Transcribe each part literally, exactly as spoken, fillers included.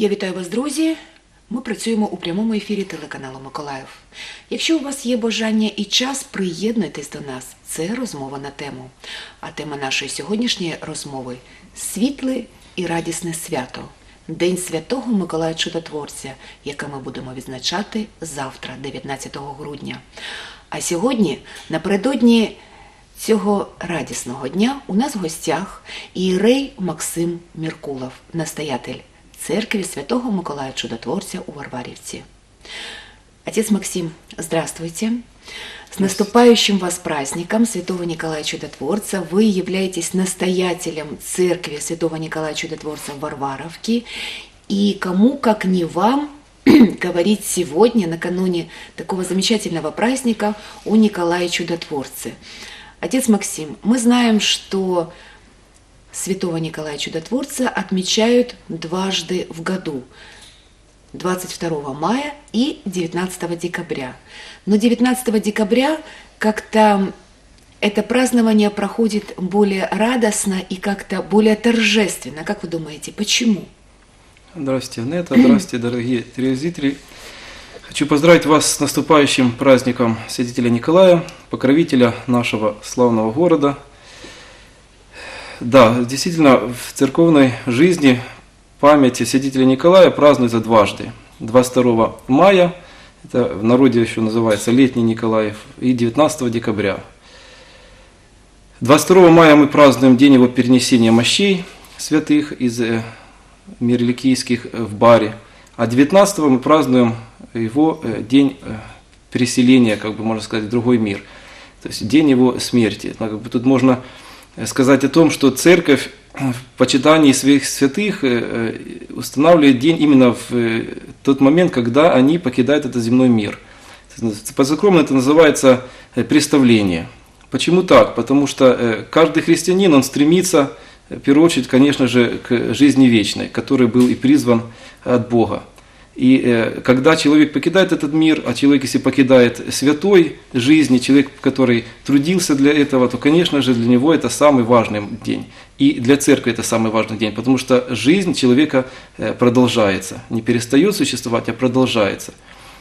Я вітаю вас, друзі. Ми працюємо у прямому ефірі телеканалу Миколаїв. Якщо у вас є бажання і час, приєднуйтесь до нас. Це розмова на тему. А тема нашої сьогоднішньої розмови – світле і радісне свято. День Святого Миколая Чудотворця, яке ми будемо відзначати завтра, дев'ятнадцятого грудня. А сьогодні, напередодні цього радісного дня, у нас в гостях ієрей Максим Меркулов, настоятель Церкви Святого Миколая Чудотворца у Варварівці. Отец Максим, здравствуйте. С наступающим вас праздником Святого Николая Чудотворца. Вы являетесь настоятелем Церкви Святого Николая Чудотворца в Варваровке. И кому, как не вам, говорить сегодня, накануне такого замечательного праздника, о Николае Чудотворце. Отец Максим, мы знаем, что Святого Николая Чудотворца отмечают дважды в году, двадцать второго мая и девятнадцатого декабря. Но девятнадцатого декабря как-то это празднование проходит более радостно и как-то более торжественно. Как вы думаете, почему? Здравствуйте, Анетта, здравствуйте, дорогие телезрители. Хочу поздравить вас с наступающим праздником Святителя Николая, покровителя нашего славного города. Да, действительно, в церковной жизни память Святителя Николая празднуется дважды. двадцать второго мая, это в народе еще называется Летний Николаев, и девятнадцатого декабря. двадцать второго мая мы празднуем день его перенесения мощей святых из Мирликийских в Баре, а девятнадцатого мы празднуем его день переселения, как бы можно сказать, в другой мир, то есть день его смерти. Как бы тут можно сказать о том, что церковь в почитании своих святых устанавливает день именно в тот момент, когда они покидают этот земной мир. По-закромно это называется представление. Почему так? Потому что каждый христианин, он стремится, в первую очередь, конечно же, к жизни вечной, который был и призван от Бога. И когда человек покидает этот мир, а человек, если покидает святой жизни, человек, который трудился для этого, то, конечно же, для него это самый важный день. И для церкви это самый важный день, потому что жизнь человека продолжается. Не перестает существовать, а продолжается.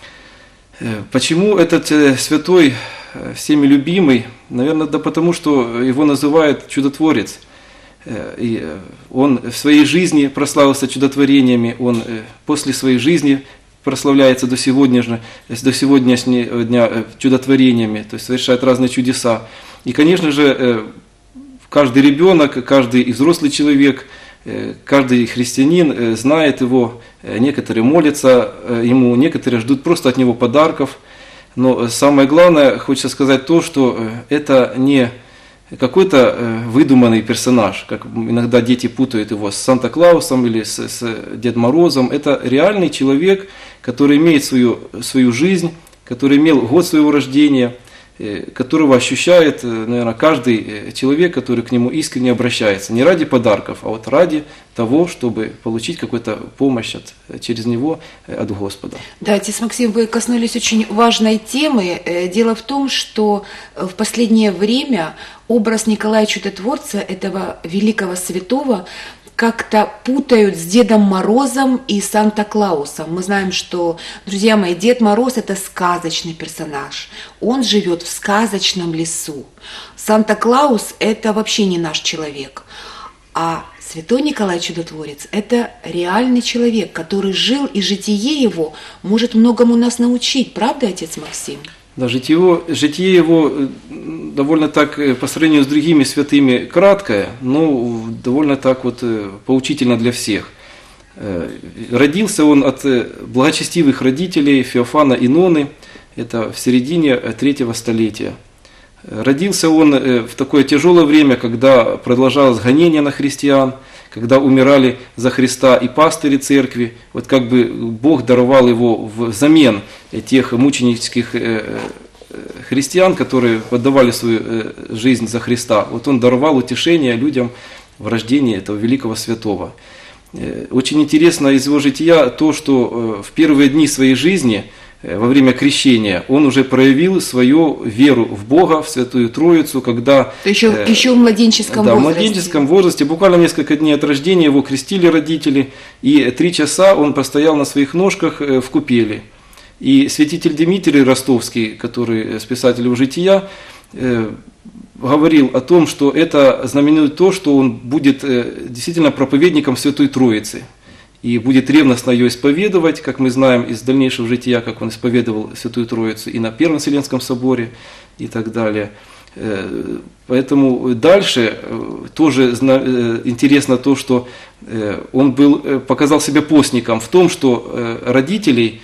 Почему этот святой, всеми любимый? Наверное, да потому, что его называют чудотворец. И он в своей жизни прославился чудотворениями, он после своей жизни прославляется до сегодняшнего, до сегодняшнего дня чудотворениями, то есть совершает разные чудеса. И, конечно же, каждый ребенок, каждый взрослый человек, каждый христианин знает его, некоторые молятся ему, некоторые ждут просто от него подарков. Но самое главное, хочется сказать то, что это не какой-то выдуманный персонаж, как иногда дети путают его с Санта-Клаусом или с, с Дедом Морозом. Это реальный человек, который имеет свою, свою жизнь, который имел год своего рождения, которого ощущает, наверное, каждый человек, который к нему искренне обращается. Не ради подарков, а вот ради того, чтобы получить какую-то помощь от, через него от Господа. Да, отец Максим, вы коснулись очень важной темы. Дело в том, что в последнее время образ Николая Чудотворца, этого великого святого, как-то путают с Дедом Морозом и Санта-Клаусом. Мы знаем, что, друзья мои, Дед Мороз – это сказочный персонаж. Он живет в сказочном лесу. Санта-Клаус – это вообще не наш человек. А Святой Николай Чудотворец – это реальный человек, который жил, и житие его может многому нас научить. Правда, отец Максим? Да, житие, житие его довольно так, по сравнению с другими святыми, краткое, но довольно так вот поучительно для всех. Родился он от благочестивых родителей Феофана и Ноны, это в середине третьего столетия. Родился он в такое тяжелое время, когда продолжалось гонение на христиан, когда умирали за Христа и пастыри церкви. Вот как бы Бог даровал его взамен тех мученических христиан, которые отдавали свою жизнь за Христа. Вот он даровал утешение людям в рождении этого великого святого. Очень интересно из его жития то, что в первые дни своей жизни во время крещения, он уже проявил свою веру в Бога, в Святую Троицу, когда... То еще, э, еще в младенческом да, возрасте. в младенческом возрасте, буквально несколько дней от рождения его крестили родители, и три часа он постоял на своих ножках в купели. И святитель Дмитрий Ростовский, который писатель его жития, э, говорил о том, что это знаменует то, что он будет э, действительно проповедником Святой Троицы. И будет ревностно ее исповедовать, как мы знаем из дальнейшего жития, как он исповедовал Святую Троицу и на Первом Вселенском соборе и так далее. Поэтому дальше тоже интересно то, что он был, показал себя постником в том, что родителей,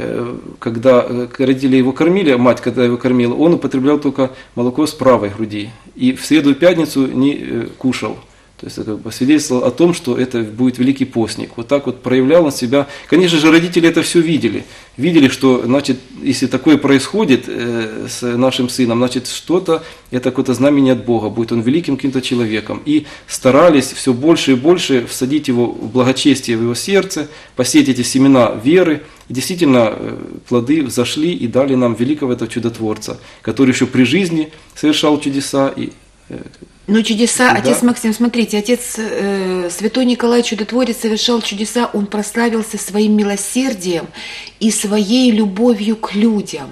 когда родители его кормили, мать, когда его кормила, он употреблял только молоко с правой груди и в среду и пятницу не кушал. То есть это как бы свидетельствовало о том, что это будет великий постник. Вот так вот проявлял он себя. Конечно же, родители это все видели. Видели, что, значит, если такое происходит э, с нашим сыном, значит, что-то, это какое-то знамение от Бога, будет он великим каким-то человеком. И старались все больше и больше всадить его в благочестие в его сердце, посеять эти семена веры. И действительно, э, плоды взошли и дали нам великого этого чудотворца, который еще при жизни совершал чудеса и э, Ну, чудеса, да. отец Максим, смотрите, отец э, Святой Николай Чудотворец совершал чудеса, он прославился своим милосердием и своей любовью к людям.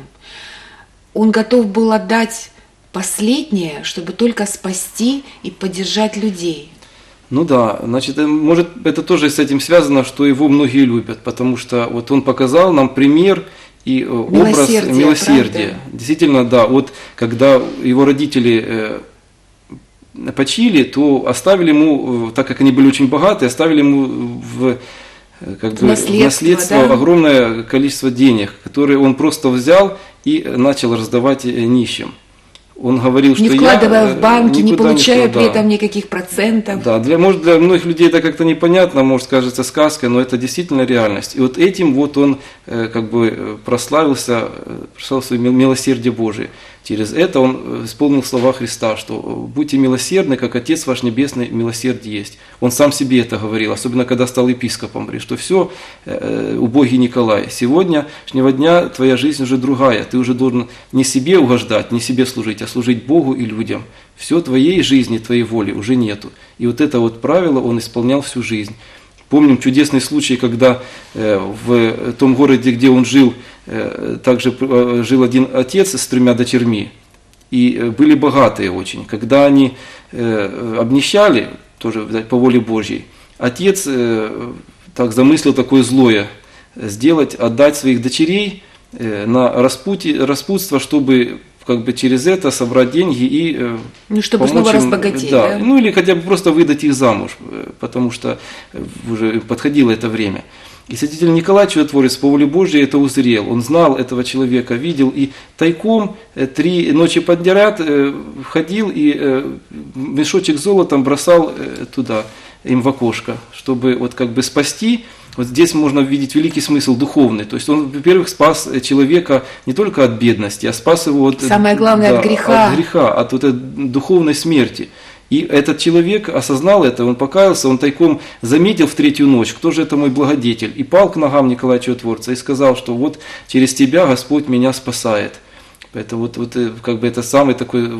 Он готов был отдать последнее, чтобы только спасти и поддержать людей. Ну да, значит, может, это тоже с этим связано, что его многие любят, потому что вот он показал нам пример и образ Милосердие, милосердия. правда? Действительно, да, вот когда его родители э, почили, то оставили ему, так как они были очень богаты, оставили ему в, как бы, наследство, наследство да? огромное количество денег, которые он просто взял и начал раздавать нищим. Он говорил, не что вкладывая я в банки, не получая не вкладывал, при да. этом никаких процентов. Да, для, может, для многих людей это как-то непонятно, может, кажется сказкой, но это действительно реальность. И вот этим вот он э, как бы прославился, прославился милосердие Божие. Через это он исполнил слова Христа, что «будьте милосердны, как Отец ваш Небесный милосердие есть». Он сам себе это говорил, особенно когда стал епископом, говорит, что все, э, убогий Николай, сегодняшнего дня твоя жизнь уже другая, ты уже должен не себе угождать, не себе служить, а служить Богу и людям. Все твоей жизни, твоей воли уже нету. И вот это вот правило он исполнял всю жизнь. Помним чудесный случай, когда э, в том городе, где он жил, э, также э, жил один отец с тремя дочерьми. И э, были богатые очень. Когда они э, обнищали, тоже по воле Божьей, отец э, так замыслил такое злое, сделать, отдать своих дочерей э, на распутье, распутство, чтобы как бы через это собрать деньги и ну, чтобы помочь снова им, разбогатеть, да, да? Ну или хотя бы просто выдать их замуж, потому что уже подходило это время. И святитель Николай Чудотворец по воле Божьей это узрел. Он знал этого человека, видел и тайком три ночи подряд ходил и мешочек с золотом бросал туда, им в окошко, чтобы вот как бы спасти. Вот здесь можно видеть великий смысл духовный. То есть он, во-первых, спас человека не только от бедности, а спас его от, самое главное, да, от греха. От греха, от вот этой духовной смерти. И этот человек осознал это, он покаялся, он тайком заметил в третью ночь, кто же это мой благодетель, и пал к ногам Николая Чудотворца и сказал, что вот через тебя Господь меня спасает. Это вот, вот как бы это самый такой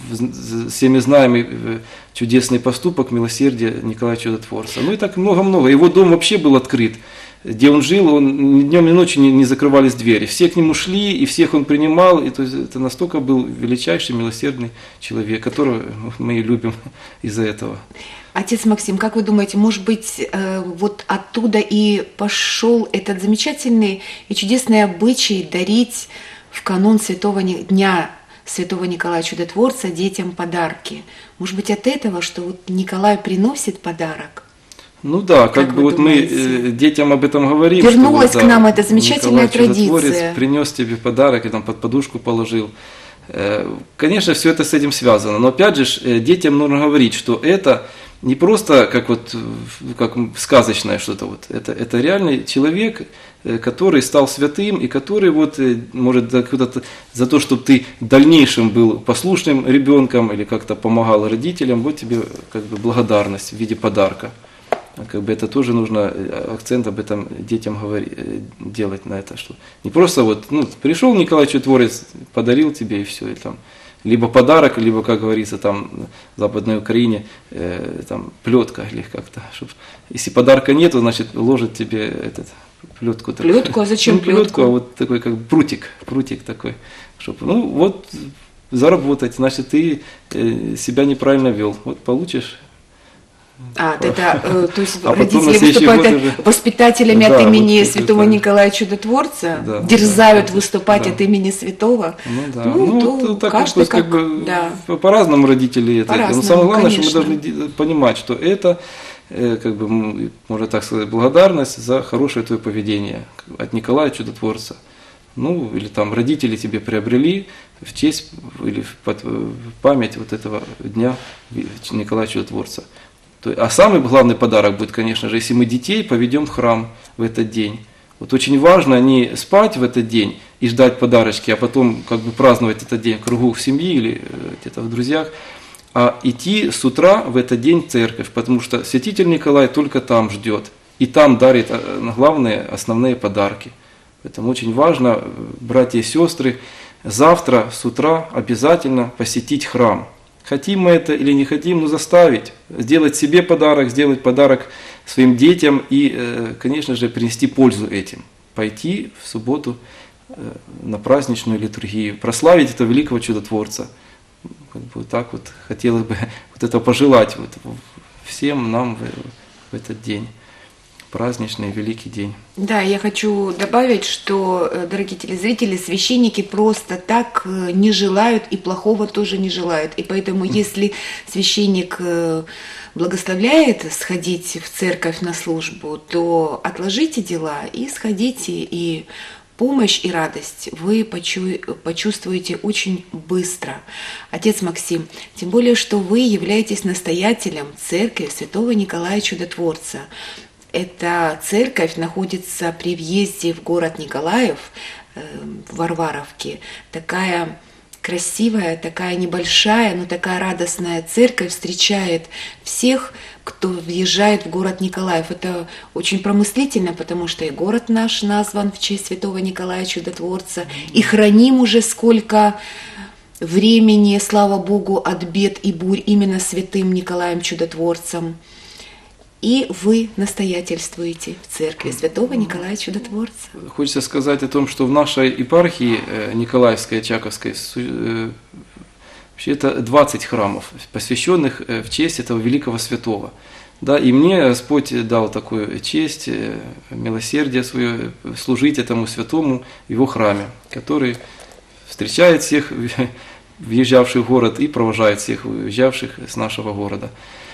всеми знаемый чудесный поступок милосердия Николая Чудотворца. Ну и так много-много. Его дом вообще был открыт. Где он жил, он ни днем, ни ночью не, не закрывались двери. Все к нему шли, и всех он принимал. И, то есть, это настолько был величайший милосердный человек, которого мы и любим из-за этого. Отец Максим, как вы думаете, может быть, вот оттуда и пошел этот замечательный и чудесный обычай дарить в канун Святого Дня Святого Николая Чудотворца детям подарки? Может быть, от этого, что вот Николай приносит подарок? Ну да, как, как бы вот думаете? мы детям об этом говорим. Вернулась что, к вот, нам да, эта замечательная Николай традиция. Чудотворец принес тебе подарок и там под подушку положил. Конечно, все это с этим связано, но опять же, детям нужно говорить, что это не просто как вот как сказочное что-то, вот. это, это реальный человек, который стал святым и который вот может за то, чтобы ты в дальнейшем был послушным ребенком или как-то помогал родителям, вот тебе как бы благодарность в виде подарка. Как бы это тоже нужно акцент об этом детям говорить, делать на это, что не просто вот, ну, пришел Николай Чудотворец, подарил тебе и все, и там, либо подарок, либо, как говорится, там, в Западной Украине, э, там, плетка или как-то, чтоб, если подарка нету, значит, ложит тебе этот, плетку. Плетку, а зачем ну, плетку? плетку? А вот такой, как прутик, прутик такой, чтоб, ну, вот, заработать, значит, ты э, себя неправильно вел, вот получишь. А, это, э, то есть А потом на родители следующий выступают год уже- воспитателями Да, от имени вот это святого так. Николая Чудотворца, Да, дерзают да, выступать да. от имени святого. Ну да, Ну, ну, то вот так каждый вот, как, как- бы да. по- по-разному родители это. Но По-разному, самое главное, конечно. что мы должны де- понимать, что это, э, как бы, м, можно так сказать, благодарность за хорошее твое поведение от Николая Чудотворца. Ну, или там родители тебе приобрели в честь или в, под- в память вот этого дня Николая Чудотворца. То- А самый главный подарок будет, конечно же, если мы детей поведем в храм в этот день. Вот очень важно не спать в этот день и ждать подарочки, а потом как бы праздновать этот день в кругу в семье или э, где-то в друзьях, а идти с утра в этот день в церковь, потому что святитель Николай только там ждет и там дарит э, главные, основные подарки. Поэтому очень важно, э, братья и сестры, завтра с утра обязательно посетить храм. Хотим мы это или не хотим, но заставить, сделать себе подарок, сделать подарок своим детям и, э, конечно же, принести пользу этим. Пойти в субботу э, на праздничную литургию, прославить этого великого чудотворца. Как бы вот так вот хотелось бы вот это пожелать вот всем нам в, в этот день. Праздничный великий день. Да, я хочу добавить, что, э, дорогие телезрители, священники просто так э, не желают и плохого тоже не желают. И поэтому, если священник э, благословляет сходить в церковь на службу, то отложите дела и сходите, и помощь и радость вы почу- почувствуете очень быстро. Отец Максим, тем более, что вы являетесь настоятелем церкви святого Николая Чудотворца. Эта церковь находится при въезде в город Николаев, э, в Варваровке. Такая красивая, такая небольшая, но такая радостная церковь встречает всех, кто въезжает в город Николаев. Это очень промыслительно, потому что и город наш назван в честь святого Николая Чудотворца, и храним уже сколько времени, слава Богу, от бед и бурь именно святым Николаем Чудотворцем. И вы настоятельствуете в церкви святого Николая Чудотворца. Хочется сказать о том, что в нашей епархии э, Николаевской, Очаковской, су- э, вообще это двадцать храмов, посвященных э, в честь этого великого святого. Да, и мне Господь дал такую честь, э, милосердие свое, служить этому святому в его храме, который встречает всех въезжавших в город и провожает всех уезжавших с нашего города.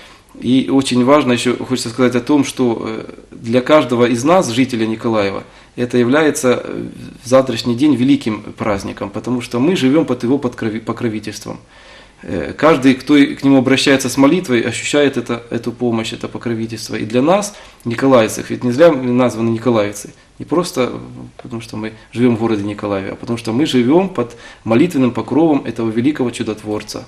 И очень важно еще, хочется сказать о том, что для каждого из нас, жителя Николаева, это является в завтрашний день великим праздником, потому что мы живем под его покровительством. Каждый, кто к нему обращается с молитвой, ощущает это, эту помощь, это покровительство. И для нас, николаевцев, ведь не зря мы названы николаевцы, не просто потому, что мы живем в городе Николаеве, а потому что мы живем под молитвенным покровом этого великого чудотворца.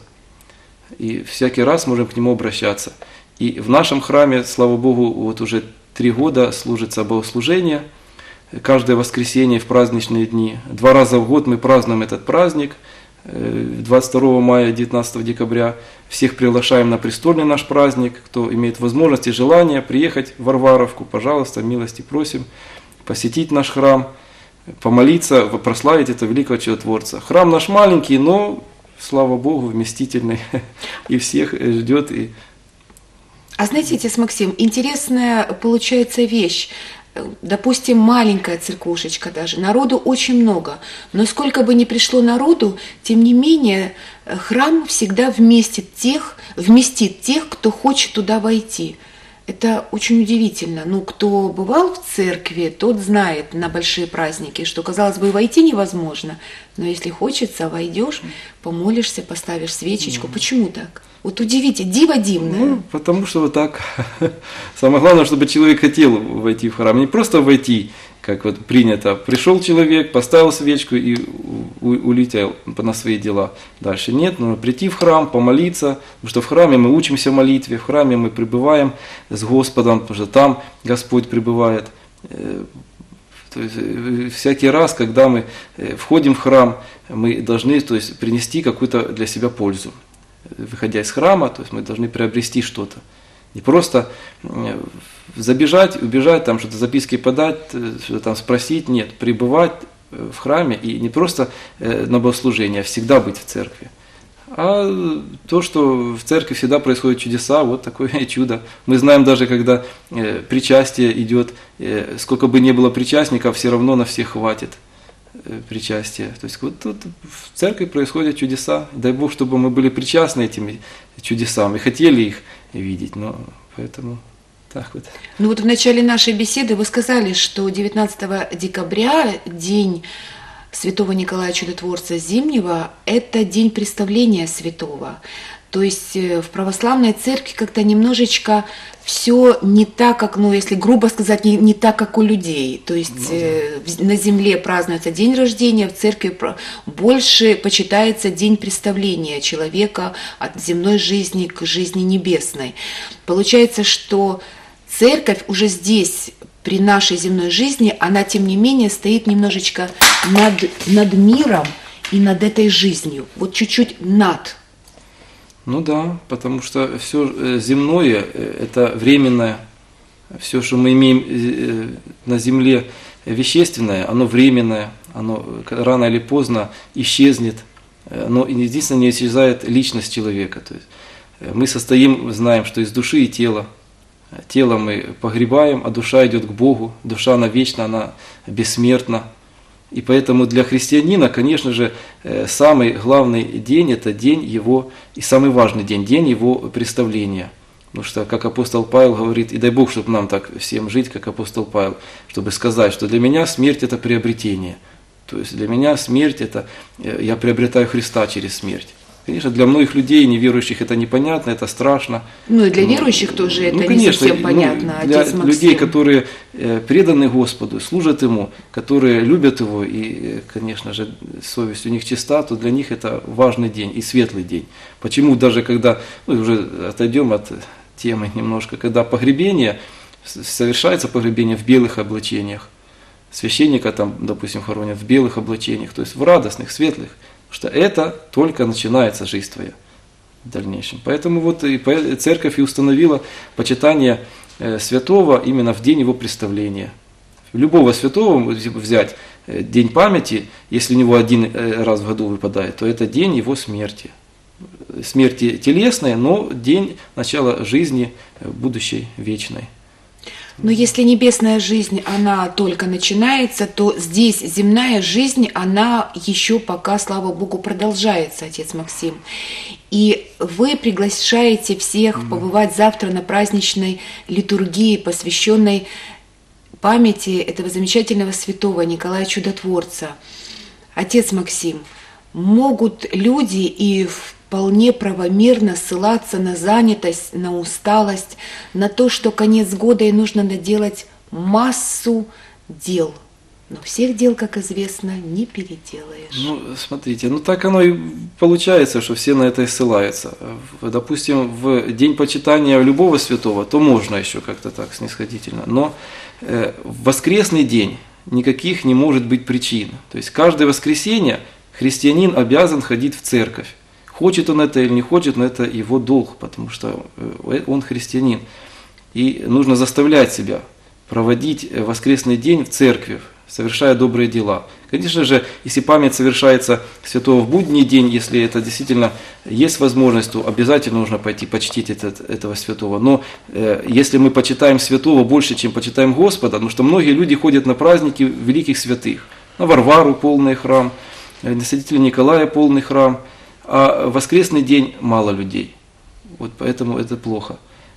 И всякий раз можем к нему обращаться. И в нашем храме, слава Богу, вот уже три года служится богослужение. Каждое воскресенье в праздничные дни. Два раза в год мы празднуем этот праздник. двадцать второго мая, девятнадцатого декабря. Всех приглашаем на престольный наш праздник. Кто имеет возможность и желание приехать в Варваровку, пожалуйста, милости просим, посетить наш храм, помолиться, прославить этого великого чудотворца. Храм наш маленький, но, слава Богу, вместительный, и всех ждет. И... А знаете, отец Максим, интересная получается вещь. Допустим, маленькая церквушечка даже, народу очень много, но сколько бы ни пришло народу, тем не менее храм всегда вместит тех, вместит тех, кто хочет туда войти. Это очень удивительно. Ну, кто бывал в церкви, тот знает на большие праздники, что, казалось бы, войти невозможно, но если хочется, войдешь, помолишься, поставишь свечечку. Почему так? Вот удивите, диво дивное. Ну, потому что вот так. Самое главное, чтобы человек хотел войти в храм. Не просто войти, как вот принято. Пришел человек, поставил свечку и улетел на свои дела. Дальше нет, нужно прийти в храм, помолиться, потому что в храме мы учимся молитве, в храме мы пребываем с Господом, потому что там Господь пребывает. То есть, всякий раз, когда мы входим в храм, мы должны, то есть, принести какую-то для себя пользу. Выходя из храма, то есть мы должны приобрести что-то. Не просто забежать, убежать, там что-то записки подать, что-то там спросить, нет, пребывать в храме и не просто на богослужение, а всегда быть в церкви. А то, что в церкви всегда происходят чудеса, вот такое чудо. Мы знаем даже, когда причастие идет, сколько бы ни было причастников, все равно на всех хватит причастия. То есть вот тут в церкви происходят чудеса. Дай Бог, чтобы мы были причастны этим чудесам и хотели их видеть. Но поэтому так вот. Ну вот в начале нашей беседы вы сказали, что девятнадцатого декабря, день Святого Николая Чудотворца Зимнего, это день представления святого. То есть в православной церкви как-то немножечко все не так, как, ну, если грубо сказать, не, не так, как у людей. То есть ну, да. На земле празднуется день рождения, в церкви больше почитается день представления человека от земной жизни к жизни небесной. Получается, что церковь уже здесь, при нашей земной жизни, она, тем не менее, стоит немножечко над, над миром и над этой жизнью. Вот чуть-чуть над. Ну да, потому что все земное – это временное. Все, что мы имеем на земле вещественное, оно временное. Оно рано или поздно исчезнет. Но единственное, не исчезает личность человека. То есть мы состоим, знаем, что из души и тела. Тело мы погребаем, а душа идет к Богу. Душа, она вечна, она бессмертна. И поэтому для христианина, конечно же, самый главный день – это день его, и самый важный день – день его представления. Потому что, как апостол Павел говорит, и дай Бог, чтобы нам так всем жить, как апостол Павел, чтобы сказать, что для меня смерть – это приобретение. То есть для меня смерть – это я приобретаю Христа через смерть. Конечно, для многих людей, неверующих, это непонятно, это страшно. Ну и для верующих ну, тоже это ну, конечно, не совсем понятно. Ну, для людей, которые преданы Господу, служат Ему, которые любят Его, и, конечно же, совесть у них чиста, то для них это важный день и светлый день. Почему даже когда, ну уже отойдем от темы немножко, когда погребение, совершается погребение в белых облачениях, священника там, допустим, хоронят в белых облачениях, то есть в радостных, светлых, что это только начинается жизнь твоя в дальнейшем. Поэтому вот и церковь и установила почитание святого именно в день его представления. Любого святого взять день памяти, если у него один раз в году выпадает, то это день его смерти. Смерти телесной, но день начала жизни будущей, вечной. Но если небесная жизнь, она только начинается, то здесь земная жизнь, она еще пока, слава Богу, продолжается, отец Максим. И вы приглашаете всех mm-hmm. побывать завтра на праздничной литургии, посвященной памяти этого замечательного святого Николая Чудотворца. Отец Максим, могут люди и в вполне правомерно ссылаться на занятость, на усталость, на то, что конец года и нужно доделать массу дел. Но всех дел, как известно, не переделаешь. Ну, смотрите, ну так оно и получается, что все на это и ссылаются. Допустим, в день почитания любого святого, то можно еще как-то так снисходительно. Но э, в воскресный день никаких не может быть причин. То есть каждое воскресенье христианин обязан ходить в церковь. Хочет он это или не хочет, но это его долг, потому что он христианин. И нужно заставлять себя проводить воскресный день в церкви, совершая добрые дела. Конечно же, если память совершается святого в будний день, если это действительно есть возможность, то обязательно нужно пойти почтить этот, этого святого. Но э, если мы почитаем святого больше, чем почитаем Господа, потому что многие люди ходят на праздники великих святых, на Варвару полный храм, на Святителя Николая полный храм, а в воскресный день мало людей. Вот поэтому это плохо.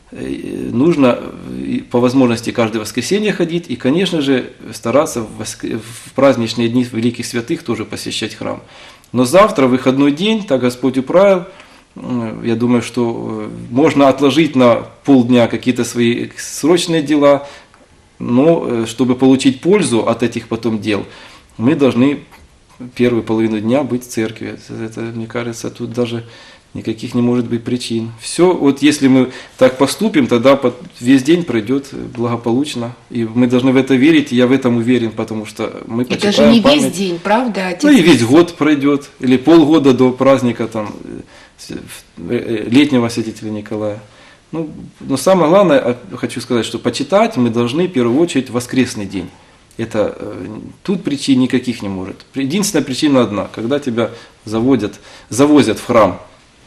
Нужно по возможности каждое воскресенье ходить и, конечно же, стараться в, воскр... в праздничные дни великих святых тоже посещать храм. Но завтра, выходной день, так Господь управил, я думаю, что можно отложить на полдня какие-то свои срочные дела, но чтобы получить пользу от этих потом дел, мы должны первую половину дня быть в церкви. Это, мне кажется, тут даже никаких не может быть причин. Все, вот если мы так поступим, тогда весь день пройдет благополучно. И мы должны в это верить, и я в этом уверен, потому что мы почитаем Это же не память. весь день, правда? Отец? Ну и весь год пройдет, или полгода до праздника там, летнего святителя Николая. Ну, но самое главное, хочу сказать, что почитать мы должны в первую очередь воскресный день. Это, тут причин никаких не может. Единственная причина одна, когда тебя заводят, завозят в храм,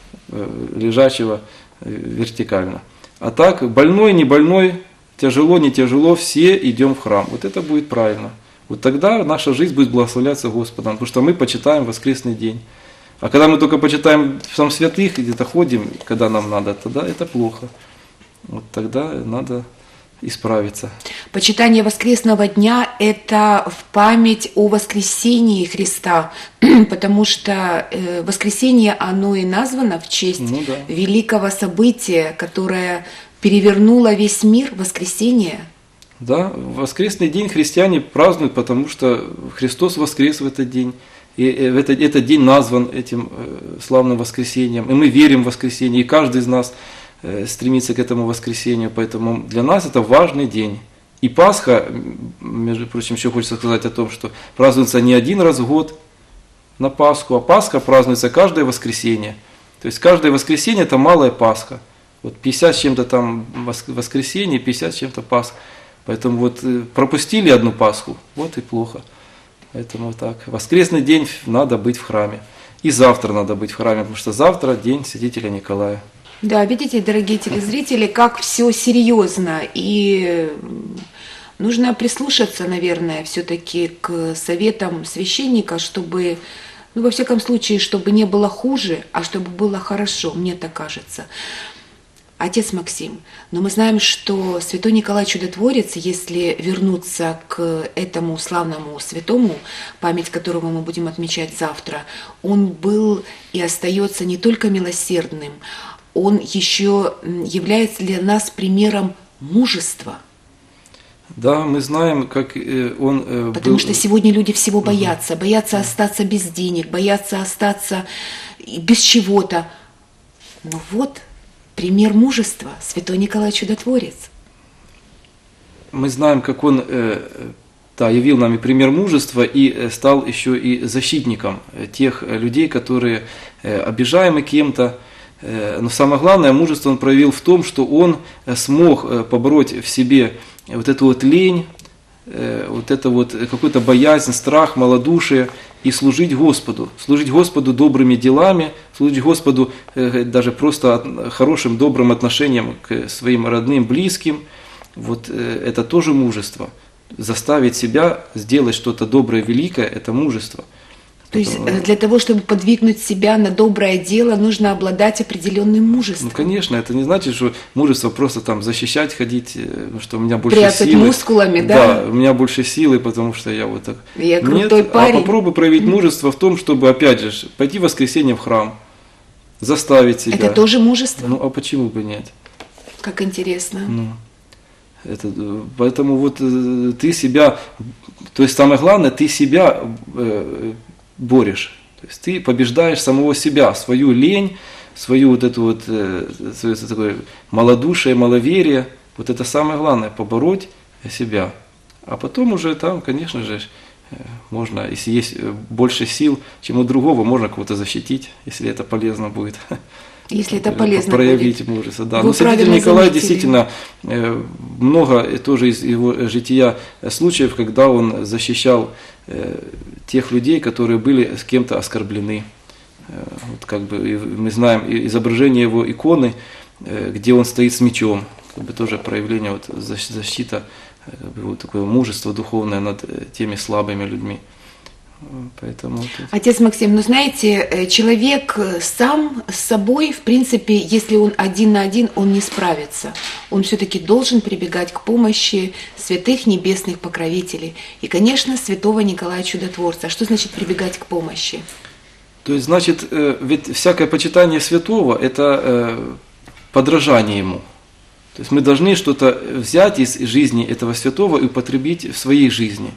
лежачего вертикально. А так, больной, не больной, тяжело, не тяжело, все идем в храм. Вот это будет правильно. Вот тогда наша жизнь будет благословляться Господом, потому что мы почитаем воскресный день. А когда мы только почитаем сам святых, где-то ходим, когда нам надо, тогда это плохо. Вот тогда надо исправиться. Почитание воскресного дня – это в память о воскресении Христа, потому что воскресение, оно и названо в честь ну, да. великого события, которое перевернуло весь мир, воскресение. Да, воскресный день христиане празднуют, потому что Христос воскрес в этот день. И этот, этот день назван этим славным воскресением. И мы верим в воскресение, и каждый из нас стремится к этому воскресению, поэтому для нас это важный день. И Пасха, между прочим, еще хочется сказать о том, что празднуется не один раз в год на Пасху, а Пасха празднуется каждое воскресенье. То есть каждое воскресенье это малая Пасха. Вот пятьдесят с чем-то там воскресенье, пятьдесят с чем-то Пасха. Поэтому вот пропустили одну Пасху, вот и плохо. Поэтому вот так. Воскресный день надо быть в храме. И завтра надо быть в храме, потому что завтра день святителя Николая. Да, видите, дорогие телезрители, как все серьезно, и нужно прислушаться, наверное, все-таки к советам священника, чтобы, ну, во всяком случае, чтобы не было хуже, а чтобы было хорошо, мне так кажется. Отец Максим, но мы знаем, что святой Николай Чудотворец, если вернуться к этому славному святому, память которого мы будем отмечать завтра, он был и остается не только милосердным, он еще является для нас примером мужества. Да, мы знаем, как он был... Потому что сегодня люди всего боятся. Угу. Боятся остаться без денег, боятся остаться без чего-то. Но вот пример мужества, святой Николай Чудотворец. Мы знаем, как он да, явил нам и пример мужества, и стал еще и защитником тех людей, которые обижаемы кем-то. Но самое главное, мужество он проявил в том, что он смог побороть в себе вот эту вот лень, вот это вот какую-то боязнь, страх, малодушие, и служить Господу. Служить Господу добрыми делами, служить Господу даже просто хорошим, добрым отношением к своим родным, близким. Вот это тоже мужество. Заставить себя сделать что-то доброе, великое – это мужество. То есть для того, чтобы подвигнуть себя на доброе дело, нужно обладать определенным мужеством. Ну, конечно, это не значит, что мужество просто там защищать, ходить, что у меня больше прятать силы. Мускулами, да? Да, у меня больше силы, потому что я вот так. Я крутой Нет, парень. А попробуй проявить мужество в том, чтобы, опять же, пойти в воскресенье в храм, заставить себя. Это тоже мужество? Ну, а почему бы нет? Как интересно. Ну, это, поэтому вот ты себя, то есть самое главное, ты себя борешь. То есть ты побеждаешь самого себя, свою лень, свою вот эту вот свое такое малодушие, маловерие. Вот это самое главное, побороть себя. А потом уже там, конечно же, можно, если есть больше сил, чем у другого, можно кого-то защитить, если это полезно будет. Если это полезно проявить будет. мужество. Да. Вы Но святитель Николай заметили. действительно много тоже из его жития случаев, когда он защищал тех людей, которые были с кем-то оскорблены. Вот как бы мы знаем изображение его иконы, где он стоит с мечом, как бы тоже проявление вот защита, как бы вот такое мужество духовное над теми слабыми людьми. Поэтому... Отец Максим, ну знаете, человек сам с собой, в принципе, если он один на один, он не справится. Он все-таки должен прибегать к помощи святых небесных покровителей. И, конечно, святого Николая Чудотворца. Что значит прибегать к помощи? То есть, значит, ведь всякое почитание святого – это подражание ему. То есть мы должны что-то взять из жизни этого святого и употребить в своей жизни.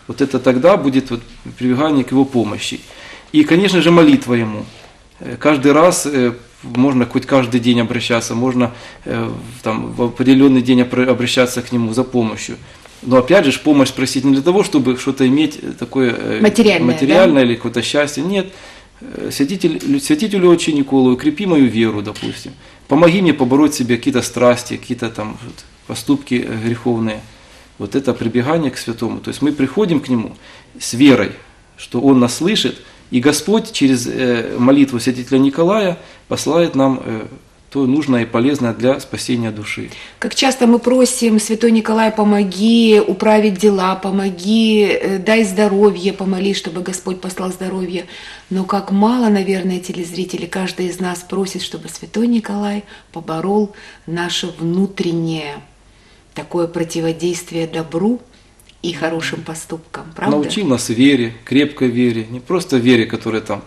Вот это тогда будет вот прибегание к его помощи. И, конечно же, молитва ему. Каждый раз можно хоть каждый день обращаться, можно там, в определенный день обращаться к нему за помощью. Но опять же, помощь просить не для того, чтобы что-то иметь такое материальное, материальное да? Или какое-то счастье. Нет. Святитель, святителю отче Николу, укрепи мою веру, допустим. Помоги мне побороть в себе какие-то страсти, какие-то там поступки греховные. Вот это прибегание к святому. То есть мы приходим к нему с верой, что он нас слышит, и Господь через молитву святителя Николая посылает нам то нужное и полезное для спасения души. Как часто мы просим: Святой Николай, помоги управить дела, помоги, дай здоровье, помолись, чтобы Господь послал здоровье. Но как мало, наверное, телезрители, каждый из нас просит, чтобы Святой Николай поборол наше внутреннее такое противодействие добру и хорошим поступкам, правда? Научил нас вере, крепкой вере, не просто вере, которая там,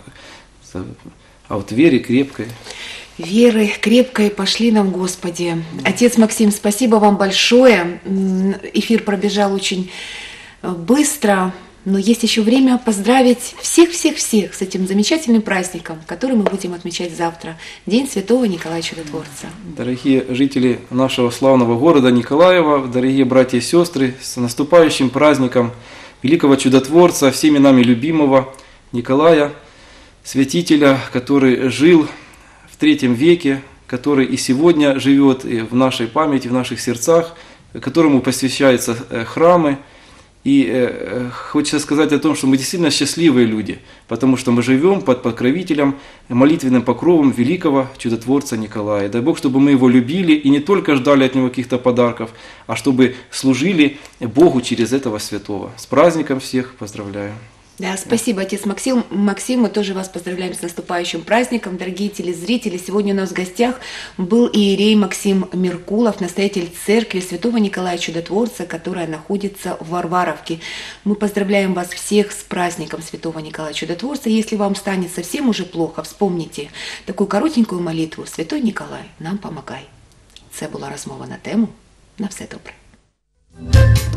а вот вере крепкой. Веры крепкой пошли нам, Господи. Отец Максим, спасибо вам большое. Эфир пробежал очень быстро, но есть еще время поздравить всех-всех-всех с этим замечательным праздником, который мы будем отмечать завтра, День Святого Николая Чудотворца. Дорогие жители нашего славного города Николаева, дорогие братья и сестры, с наступающим праздником великого Чудотворца, всеми нами любимого Николая, святителя, который жил в третьем веке, который и сегодня живет в нашей памяти, в наших сердцах, которому посвящаются храмы. И хочется сказать о том, что мы действительно счастливые люди, потому что мы живем под покровителем, молитвенным покровом великого Чудотворца Николая. Дай Бог, чтобы мы его любили и не только ждали от него каких-то подарков, а чтобы служили Богу через этого святого. С праздником всех поздравляю! Да, спасибо, отец Максим. Максим, мы тоже вас поздравляем с наступающим праздником. Дорогие телезрители, сегодня у нас в гостях был иерей Максим Меркулов, настоятель церкви Святого Николая Чудотворца, которая находится в Варваровке. Мы поздравляем вас всех с праздником Святого Николая Чудотворца. Если вам станет совсем уже плохо, вспомните такую коротенькую молитву: Святой Николай, нам помогай. Це була розмова на тему. На все добре.